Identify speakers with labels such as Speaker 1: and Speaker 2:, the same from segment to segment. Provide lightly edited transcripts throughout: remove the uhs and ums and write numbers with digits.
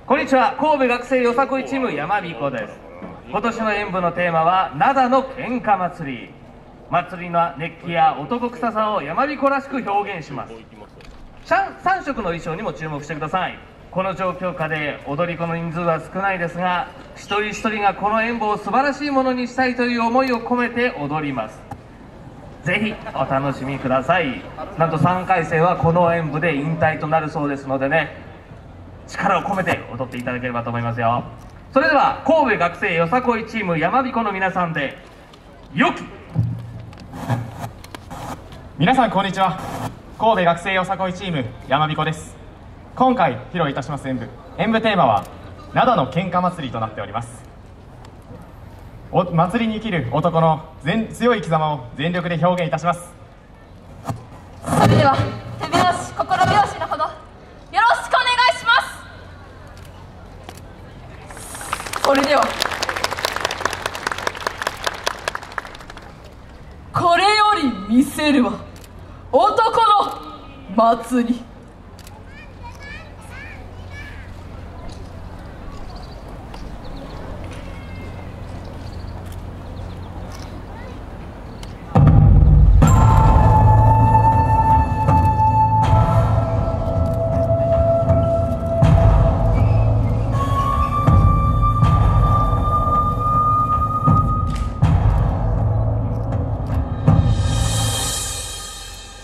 Speaker 1: こんにちは。神戸学生よさこいチーム山彦です。今年の演舞のテーマは灘の喧嘩祭り。祭りの熱気や男臭さを山彦らしく表現します。3色の衣装にも注目してください。この状況下で踊り子の人数は少ないですが、一人一人がこの演舞を素晴らしいものにしたいという思いを込めて踊ります。ぜひお楽しみください。なんと3回生はこの演舞で引退となるそうですのでね、力を込めて踊っていただければと思いますよ。それでは神戸学生よさこいチーム山彦の皆さんでよき。
Speaker 2: 皆さんこんにちは。神戸学生よさこいチーム山彦です。今回披露いたします演舞テーマは灘の喧嘩祭りとなっております。祭りに生きる男の強い生き様を全力で表現いたします。
Speaker 3: それでは手拍子心拍子のほどよろしくお願いします。それではこれより見せるは男の祭り。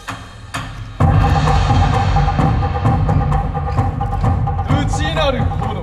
Speaker 2: 内なる